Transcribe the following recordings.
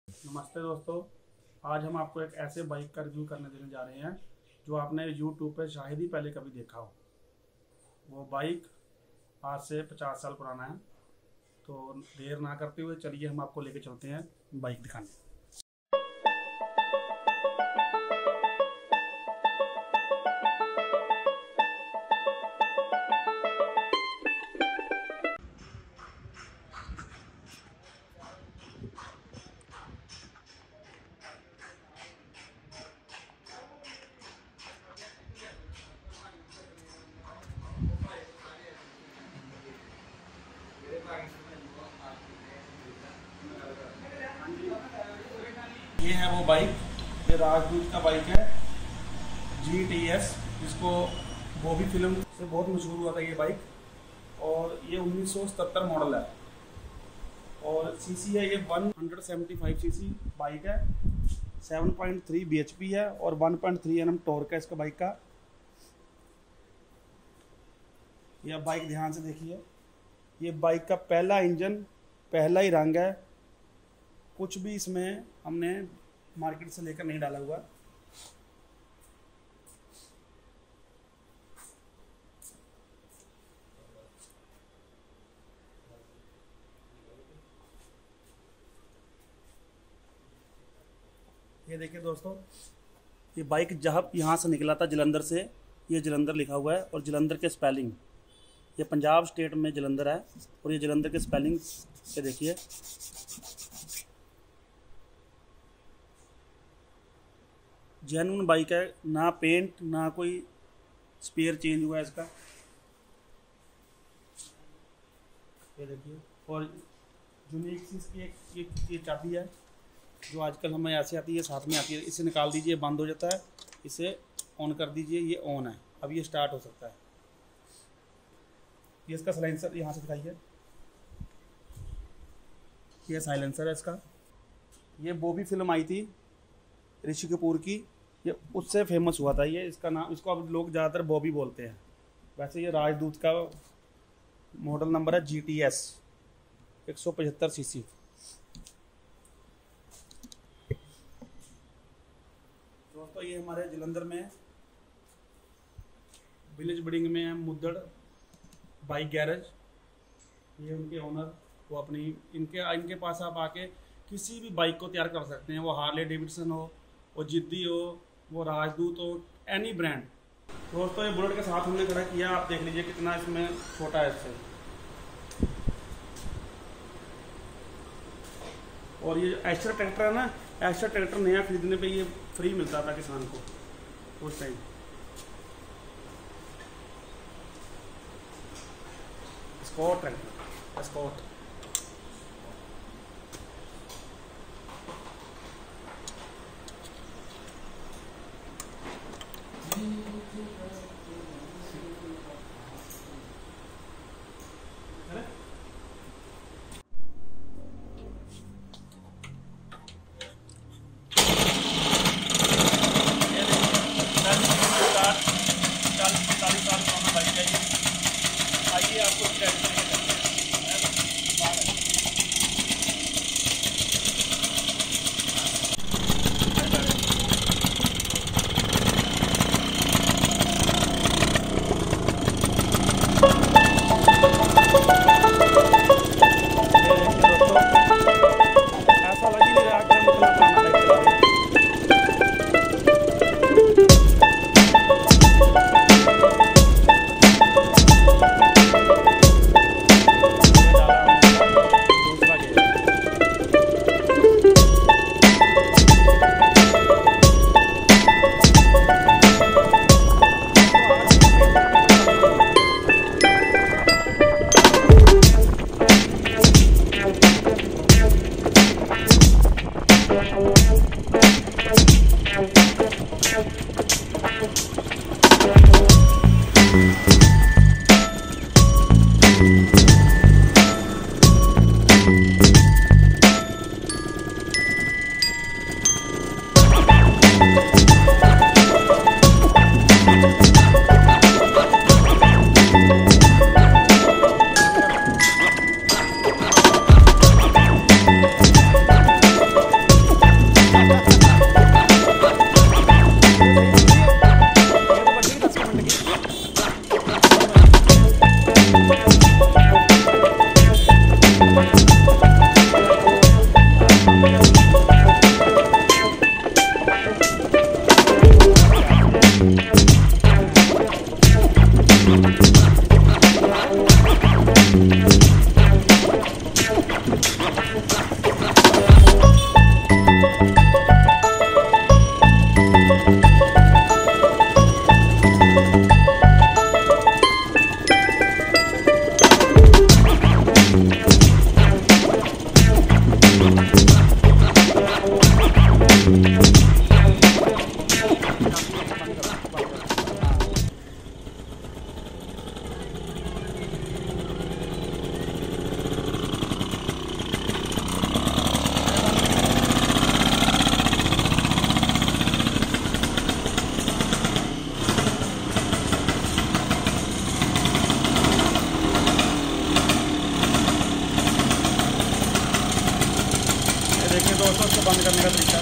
नमस्ते दोस्तों, आज हम आपको एक ऐसे बाइक का रिव्यू करने देने जा रहे हैं जो आपने YouTube पे शायद ही पहले कभी देखा हो। वो बाइक आज से 50 साल पुराना है। तो देर ना करते हुए चलिए हम आपको लेके चलते हैं बाइक दिखाने। ये है वो बाइक, ये राजदूत का बाइक है GTS, जिसको बॉबी फिल्म से बहुत मशहूर हुआ था ये बाइक। और ये 1977 मॉडल है और सीसी है ये 175 सीसी बाइक है। 7.3 bhp है और 1.3 Nm टॉर्क है इसका बाइक का। ये बाइक ध्यान से देखिए, ये बाइक का पहला इंजन, पहला ही रंग है। कुछ भी इसमें हमने मार्केट से लेकर नहीं डाला हुआ। ये देखिए दोस्तों, ये बाइक जब यहाँ से निकला था जलंधर से, ये जलंधर लिखा हुआ है और जलंधर के स्पेलिंग, ये पंजाब स्टेट में जलंधर है और ये जलंधर के स्पेलिंग से देखिए। जेन्युइन बाइक है, ना पेंट ना कोई स्पेयर चेंज हुआ है इसका। ये देखिए, और यूनिक सी इसकी ये चाबी है जो आजकल हमें ऐसे आती है, साथ में आती है। इसे निकाल दीजिए, बंद हो जाता है, इसे ऑन कर दीजिए, ये ऑन है। अब ये स्टार्ट हो सकता है। ये इसका साइलेंसर यहाँ से दिखाइए, ये साइलेंसर है इसका। ये बॉबी फिल्म आई थी ऋषि कपूर की, ये उससे फेमस हुआ था ये। इसका नाम, इसको अब लोग ज़्यादातर बॉबी बोलते हैं। वैसे ये राजदूत का मॉडल नंबर है GTS 175 सीसी। दोस्तों ये हमारे जलंधर में विलेज बिल्डिंग में है मुद्दड़ बाइक गैरेज। ये उनके ओनर, वो अपनी इनके पास आप आके किसी भी बाइक को तैयार कर सकते हैं। वो हार्ले डेविडसन हो, वो जिद्दी हो, वो राजदूत हो, एनी ब्रांड। दोस्तों ये बुलेट के साथ हमने खड़ा किया, आप देख लीजिए कितना इसमें छोटा है इससे। और ये एस्टर ट्रैक्टर है ना, एस्टर ट्रैक्टर नया खरीदने पे ये फ्री मिलता था किसान को उस टाइम। Scott tractor, Scott. आइए आपको देखिए दोस्तों इसको बंद करने का तरीका।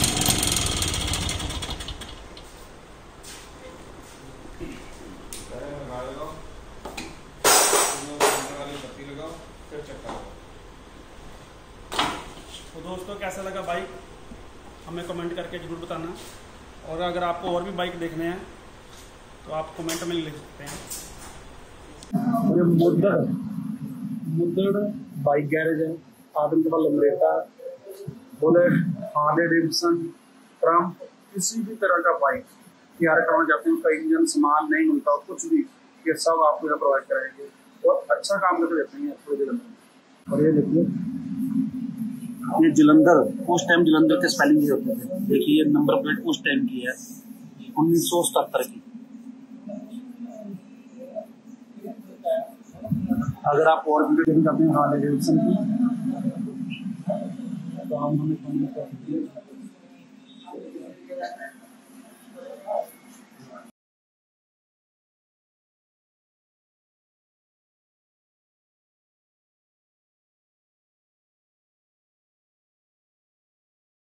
तो दोस्तों कैसा लगा बाइक हमें कमेंट करके ज़रूर बताना, और अगर आपको और भी बाइक देखने हैं तो आप कमेंट में लिख सकते हैं। ये मुद्दड़ बाइक गैरेज है। आप इनके पास Lambretta, bullet, Harley Davidson, Triumph, किसी भी तरह का बाइक तैयार करना चाहते हैं, उसका इंजन सामान नहीं मिलता कुछ भी, ये सब आपको यहाँ प्रोवाइड कराएंगे और अच्छा काम करके देते हैं थोड़ी देर में। और ये देखिए ये जलंधर, उस टाइम जलंधर के स्पेलिंग ये होते थे। देखिए ये नंबर प्लेट उस टाइम की है, 1977 की। अगर आप और वीडियो देखना चाहते हैं हार्ले डेविडसन की तो हम हमें कमेंट कर दीजिए।